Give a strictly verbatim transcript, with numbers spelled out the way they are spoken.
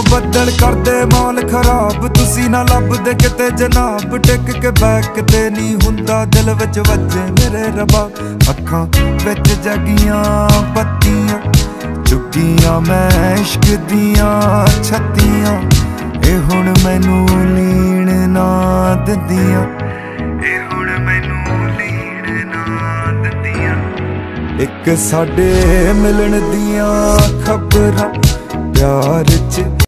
ਬੱਦਲ ਕਰਦੇ ਮੌਲ ਖਰਾਬ, ਤੁਸੀਂ ਨਾ ਲੱਭਦੇ ਕਿਤੇ ਜਨਾਬ। ਟਿਕ ਕੇ ਬੈਕ ਤੇ ਨਹੀਂ ਹੁੰਦਾ, ਦਿਲ ਵਿੱਚ ਵੱਜੇ ਮੇਰੇ ਰੱਬਾ। ਅੱਖਾਂ ਵਿੱਚ ਜਗੀਆਂ ਬੱਤੀਆਂ, ਚੁੱਕੀਆਂ ਮੈਂ ਇਸ਼ਕ ਦੀਆਂ ਛੱਤੀਆਂ। ਇਹ ਹੁਣ ਮੈਨੂੰ ਲੀਣ ਨਾ ਦਿੰਦੀਆਂ, ਇਹ ਹੁਣ ਮੈਨੂੰ ਲੀਣ ਨਾ ਦਿੰਦੀਆਂ। ਇੱਕ ਸਾਡੇ ਮਿਲਣ ਦੀਆਂ ਖਬਰਾਂ ਪਿਆਰ ਚ